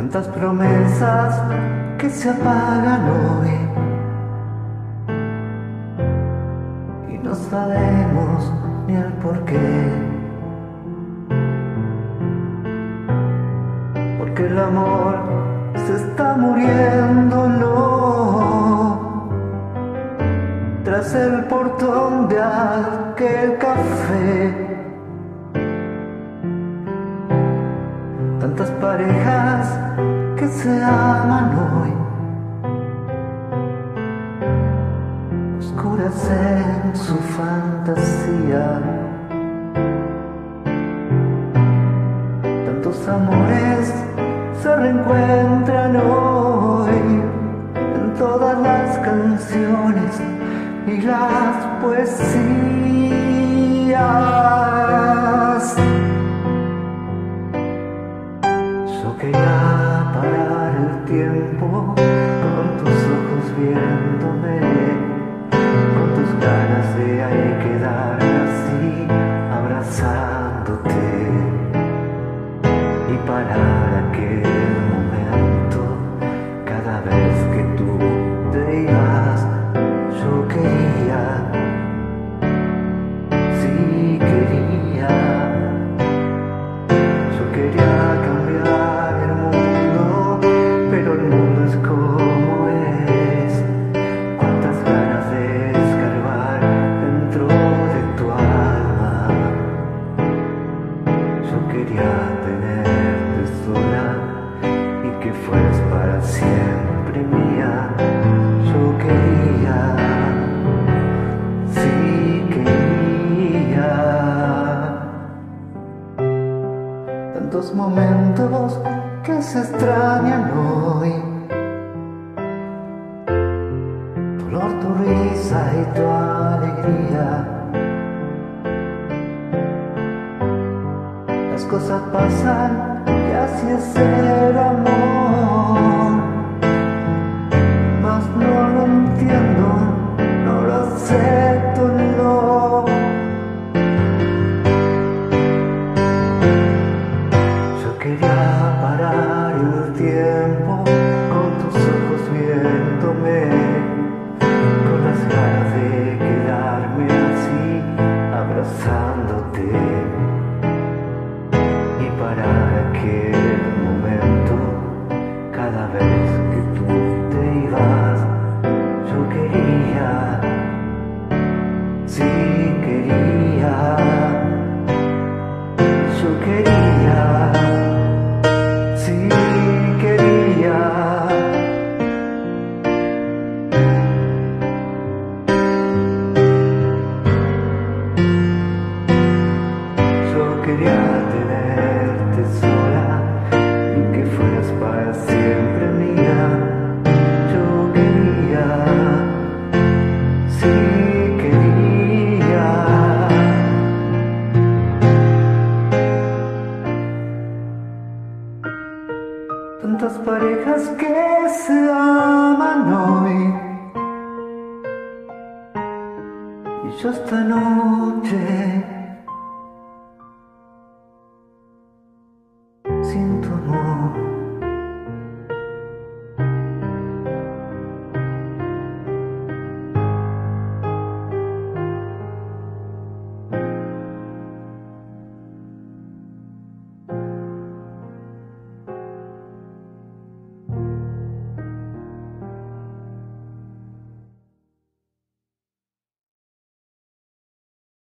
Tantas promesas que se apagan hoy y no sabemos ni el porqué. Porque el amor se está muriendo, no, tras el portón de aquel café. Tantas parejas que se aman hoy, oscuras en su fantasía. Tantos amores se reencuentran hoy en todas las canciones y las poesías. Yo quería parar el tiempo con tus ojos viéndome, con tus ganas de ahí quedar así abrazándote y parar aquel momento cada vez que tú te ibas. Yo quería, sí quería, yo quería cambiar el mundo, pero el mundo es como es. Cuántas ganas de escarbar dentro de tu alma. Yo quería tenerte sola y que fueras para siempre mía. Yo quería, sí quería. Tantos momentos que se extrañan hoy, tu olor, tu risa y tu alegría. Las cosas pasan y así es el amor, mas no lo entiendo, no lo acepto, no. Yo quería parar el tiempo con tus ojos viéndome, con las ganas de quedarme así abrazándote y parar aquel momento cada vez que tú te ibas. Yo quería, sí quería, yo quería, sí quería. Yo quería tenerte sola y que fueras para siempre mía. Yo quería, sí quería. Tantas parejas que se aman hoy y yo esta noche sin